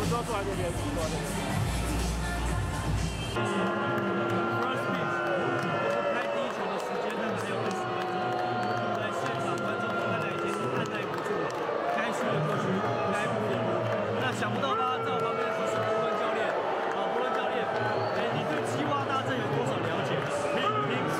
都要坐在这边，坐在这边。First pitch，就是开第一球的时间大概还有20分钟，在现场观众看来已经按耐不住了，该去的过去，该扑的扑。那想不到吧，在我旁边的是伯伦教练，伯伦教练，你对鸡蛙大阵有多少了解？ 听说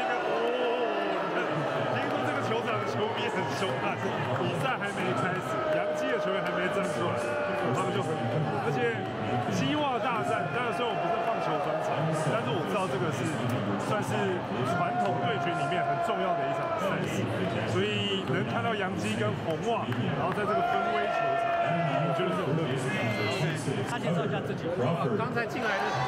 球场球迷很凶悍，比赛还没开始，洋基的球员还没站出来，他们就很猛。而且鸡袜大战，当然虽然我不是棒球专场，但是我知道这个是算是传统对决里面很重要的一场赛事，所以能看到洋基跟红袜，然后在这个芬威球场，我觉得是很特别的。 他介绍一下自己。 刚才进来的时候。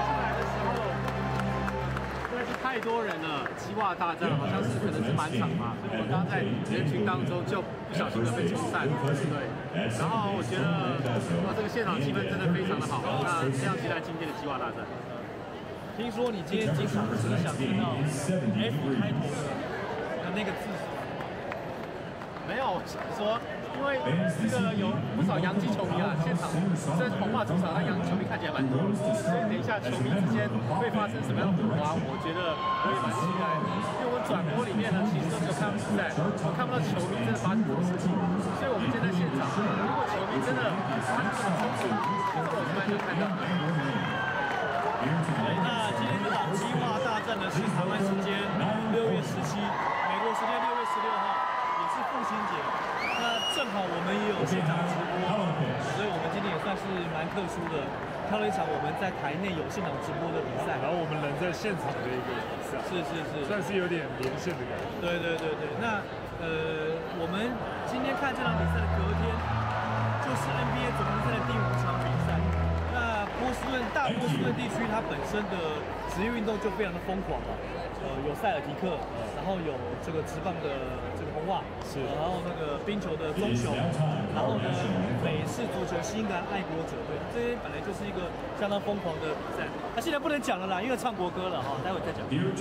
太多人了，鸡袜大战好像是可能是满场嘛，所以我们刚在人群当中就不小心的被冲散了，对。然后我觉得哇，这个现场气氛真的非常的好，那非常期待今天的鸡袜大战。 听说你今天经常只想听到 F 开头的那个字， 没有，我想说。因为这个有不少洋基球迷啊，现场这红袜主场，那洋基球迷看起来蛮多，所以等一下球迷之间会发生什么样的火花，我觉得我也蛮期待的。因为我转播里面呢，其实都只有看比赛，我看不到球迷真的发生什么事情，所以我们今天在现场，如果球迷真的发生什么冲突，其实我是蛮想看到的。 对，那今天这场鸡袜大战呢是台湾时间6月17，美国时间6月16号，也是父亲节。那正好我们也有现场直播，所以我们今天也算是蛮特殊的，看了一场我们在台内有现场直播的比赛， 然后我们人在现场的一个比赛， 是， 算是有点连线的感觉。 对。那我们今天看这场比赛的隔天，就是 NBA 总决赛的第5场比赛。那大波士顿地区它本身的职业运动就非常的疯狂了，有塞尔提克，然后有这个职棒的这个红袜， 是， 然后那个冰球的棕熊，然后呢美式足球新英格兰爱国者队，这些本来就是一个相当疯狂的比赛。那现在不能讲了啦，因为唱国歌了哈，待会再讲。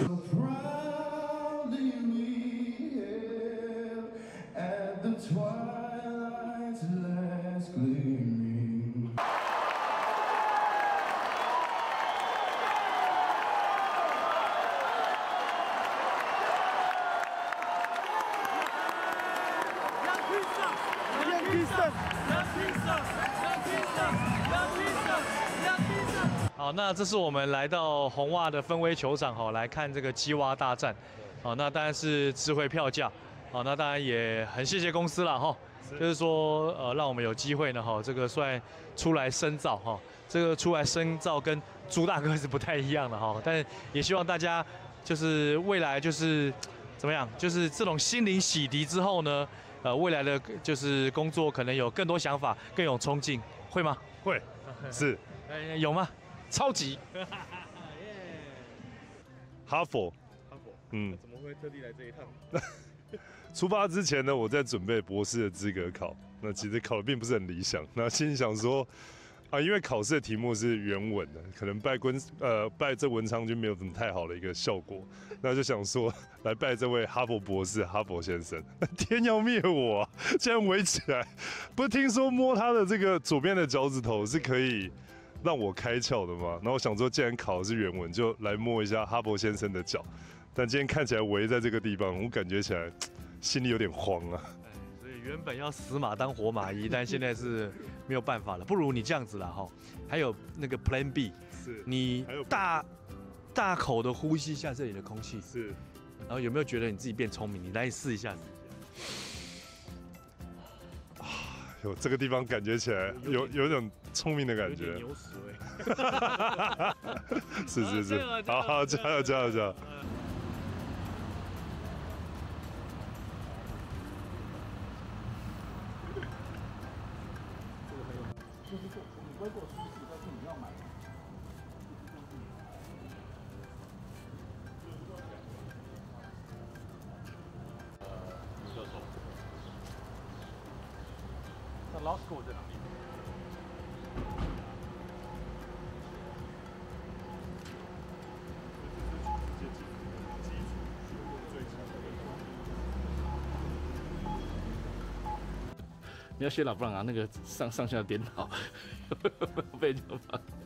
好，那这是我们来到红袜的芬威球场哈，来看这个鸡蛙大战。好，那当然是智慧票价。好，那当然也很谢谢公司了哈，就是说让我们有机会呢哈，这个算出来深造哈，这个出来深造跟朱大哥是不太一样的哈，但也希望大家就是未来就是怎么样，就是这种心灵洗涤之后呢，未来的就是工作可能有更多想法，更有冲劲，会吗？ 会，是， 有吗？超级。 哈佛， 怎么会特地来这一趟？ 出发之前呢，我在准备博士的资格考，那其实考的并不是很理想。那心里想说，因为考试的题目是原文的，可能拜这文昌君没有什么太好的一个效果，那就想说来拜这位哈佛博士，哈佛先生。天要灭我啊！竟然围起来，不是听说摸他的这个左边的脚趾头是可以让我开窍的吗？然后我想说，既然考的是原文，就来摸一下哈佛先生的脚。但今天看起来围在这个地方，我感觉起来心里有点慌啊。 所以原本要死马当活马医，但现在是没有办法了。不如你这样子啦哈，还有那个 Plan B， 是你大口的呼吸一下这里的空气， 是， 然后有没有觉得你自己变聪明？你来试一下。 有这个地方感觉起来有种聪明的感觉， 牛屎味。 是，好，加油！ 就是说，你不会给我出示，但是你要买。 射手。那 law school 在哪里？ 你要学老布朗啊，那个上下颠倒，被就骂。